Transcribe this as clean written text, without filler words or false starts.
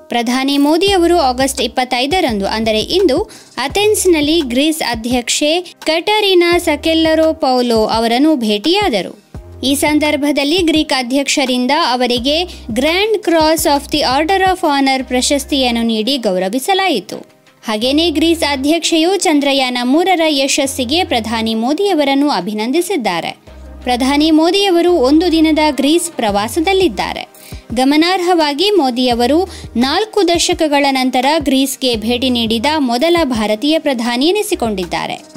ಪ್ರಧಾನಿ ಮೋದಿ ಅವರು ಆಗಸ್ಟ್ 25ರಂದು ಅಂದರೆ ಇಂದು ಅಥೆನ್ಸ್ನಲ್ಲಿ ಗ್ರೀಸ್ ಅಧ್ಯಕ್ಷೆ ಕಟರಿನಾ ಸಕೆಲ್ಲರೋಪೌಲೋ ಅವರನ್ನು ಭೇಟಿಯಾದರು. ಈ ಸಂದರ್ಭದಲ್ಲಿ ಗ್ರೀಕ್ ಅಧ್ಯಕ್ಷರಿಂದ ಅವರಿಗೆ grand cross of the order of honour ಪ್ರಶಸ್ತಿಯನ್ನು ನೀಡಿ ಗೌರವಿಸಲಾಯಿತು. ಹಾಗೆಯೇ ಗ್ರೀಸ್ ಅಧ್ಯಕ್ಷೆಯು ಚಂದ್ರಯಾನ 3ರ ಯಶಸ್ಸಿಗೆ ಪ್ರಧಾನಿ ಮೋದಿಯವರನ್ನು ಅಭಿನಂದಿಸಿದ್ದಾರೆ. ಪ್ರಧಾನಿ ಮೋದಿಯವರು 1 ದಿನದ ಗ್ರೀಸ್ ಪ್ರವಾಸದಲ್ಲಿದ್ದಾರೆ. ಗಮನಾರ್ಹವಾಗಿ ಮೋದಿಯವರು 4 ದಶಕಗಳ ನಂತರ ಗ್ರೀಸ್ಗೆ ಭೇಟಿ ನೀಡಿದ ಮೊದಲ ಭಾರತೀಯ ಪ್ರಧಾನಿ ಎನಿಸಿಕೊಂಡಿದ್ದಾರೆ.